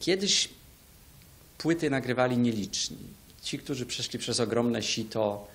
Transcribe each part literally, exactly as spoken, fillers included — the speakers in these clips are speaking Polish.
kiedyś płyty nagrywali nieliczni. Ci, którzy przeszli przez ogromne sito,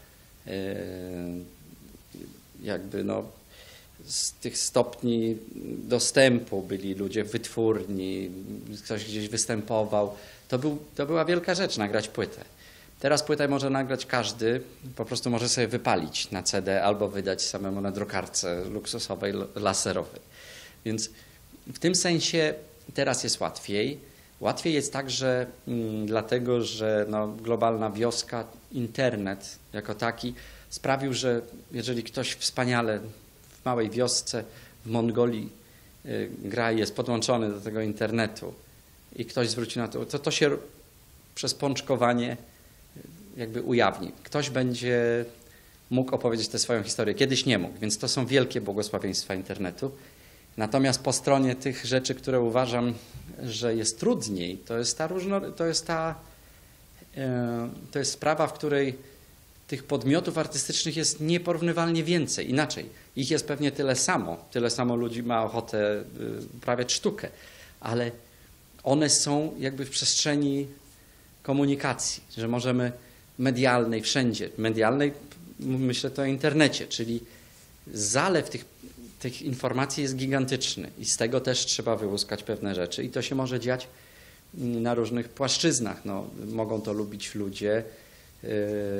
jakby no, z tych stopni dostępu byli ludzie w wytwórni, ktoś gdzieś występował. To, był, to była wielka rzecz nagrać płytę. Teraz płytę może nagrać każdy, po prostu może sobie wypalić na C D albo wydać samemu na drukarce luksusowej, laserowej. Więc w tym sensie teraz jest łatwiej. Łatwiej jest także mm, dlatego, że no, globalna wioska, internet jako taki sprawił, że jeżeli ktoś wspaniale w małej wiosce w Mongolii y, gra i jest podłączony do tego internetu i ktoś zwróci na to, to to się przez pączkowanie jakby ujawni. Ktoś będzie mógł opowiedzieć tę swoją historię. Kiedyś nie mógł, więc to są wielkie błogosławieństwa internetu. Natomiast po stronie tych rzeczy, które uważam, że jest trudniej, to jest ta różno, to jest ta to jest sprawa, w której tych podmiotów artystycznych jest nieporównywalnie więcej. Inaczej, ich jest pewnie tyle samo. Tyle samo ludzi ma ochotę uprawiać sztukę, ale one są jakby w przestrzeni komunikacji, że możemy medialnej, wszędzie, medialnej, myślę to o internecie, czyli zalew tych, tych informacji jest gigantyczny i z tego też trzeba wyłuskać pewne rzeczy i to się może dziać na różnych płaszczyznach. No, mogą to lubić ludzie yy,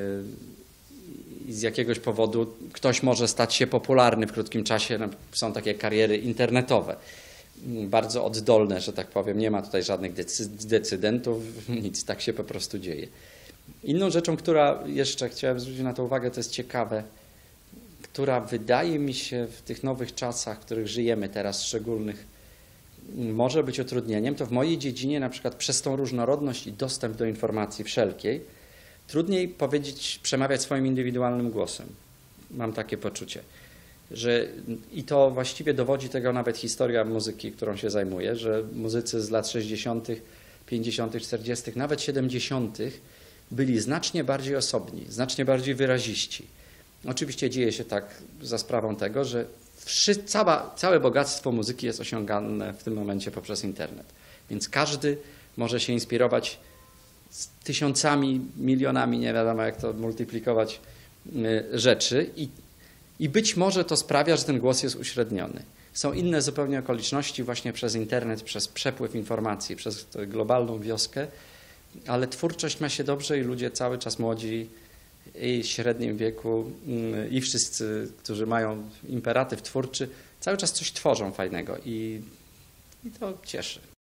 i z jakiegoś powodu ktoś może stać się popularny w krótkim czasie. No, są takie kariery internetowe, bardzo oddolne, że tak powiem. Nie ma tutaj żadnych decydentów, nic, tak się po prostu dzieje. Inną rzeczą, która jeszcze chciałem zwrócić na to uwagę, to jest ciekawe, która wydaje mi się w tych nowych czasach, w których żyjemy teraz, szczególnych, może być utrudnieniem, to w mojej dziedzinie na przykład przez tą różnorodność i dostęp do informacji wszelkiej trudniej powiedzieć, przemawiać swoim indywidualnym głosem. Mam takie poczucie, że i to właściwie dowodzi tego nawet historia muzyki, którą się zajmuję, że muzycy z lat sześćdziesiątych, pięćdziesiątych, czterdziestych, nawet siedemdziesiątych byli znacznie bardziej osobni, znacznie bardziej wyraziści. Oczywiście dzieje się tak za sprawą tego, że wszy, cała, całe bogactwo muzyki jest osiągane w tym momencie poprzez internet. Więc każdy może się inspirować z tysiącami, milionami, nie wiadomo jak to multiplikować, rzeczy i, i być może to sprawia, że ten głos jest uśredniony. Są inne zupełnie okoliczności właśnie przez internet, przez przepływ informacji, przez tę globalną wioskę, ale twórczość ma się dobrze i ludzie cały czas młodzi i w średnim wieku i wszyscy, którzy mają imperatyw twórczy, cały czas coś tworzą fajnego i, i to cieszy.